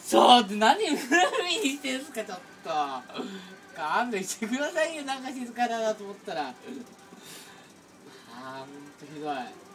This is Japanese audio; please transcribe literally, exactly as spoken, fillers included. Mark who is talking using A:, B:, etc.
A: そうって何無理にしてんすかちょっと。勘弁してくださいよ。なんか静かだなと思ったら。あーほんとひどい。